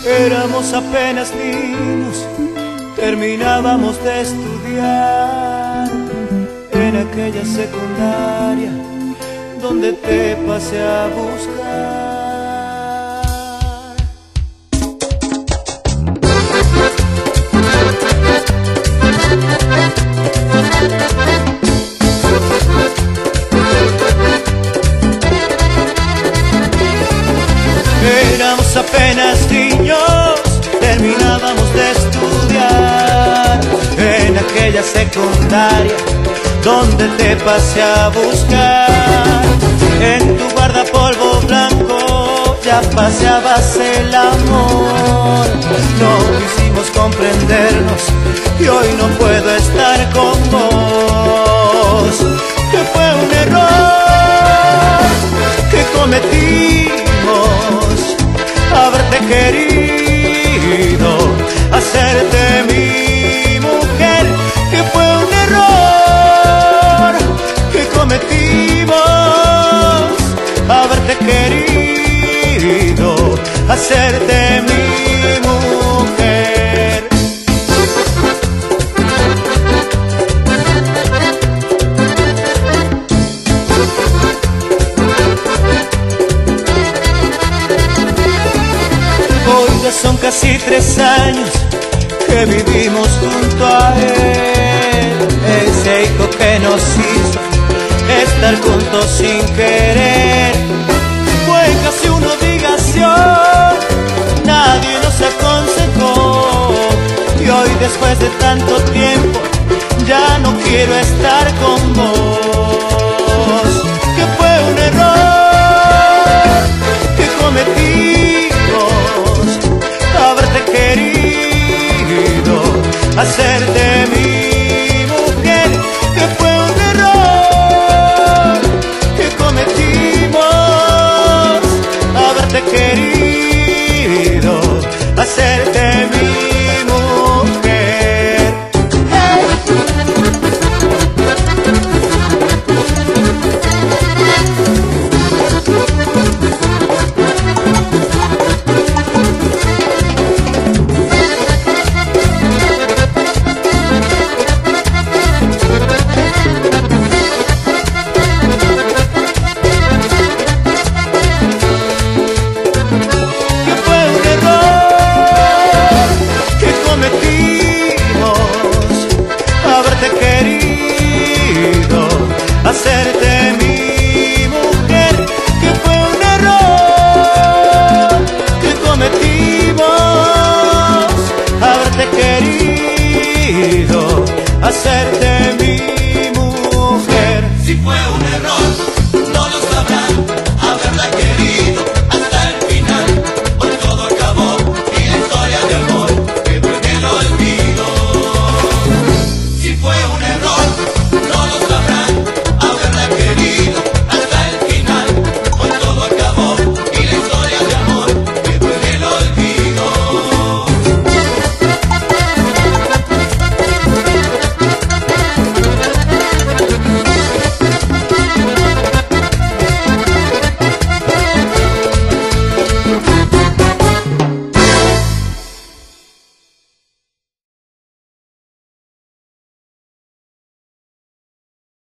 Éramos apenas niños, terminábamos de estudiar en aquella secundaria donde te pasé a buscar. Éramos apenas niños, terminábamos de estudiar en aquella secundaria donde te pasé a buscar. En tu guardapolvo blanco ya paseabas el amor. No quisimos comprendernos y hoy no puedo estar con vos. Que fue un error que cometimos, haberte querido, hacerte mi mujer. Que fue un error que cometimos, haberte querido, hacerte mi mujer. Hoy ya son casi 3 años que vivimos junto a él, ese hijo que nos hizo estar juntos sin querer. Fue casi una obligación, nadie nos aconsejó, y hoy después de tanto tiempo ya no quiero estar con vos. Que fue un error que cometimos, haberte querido, hacerte mi mujer. Que fue un error que cometimos, haberte querido, hacerte mi mujer. Hacerte mi mujer. Que fue un error que cometimos, haberte querido, hacer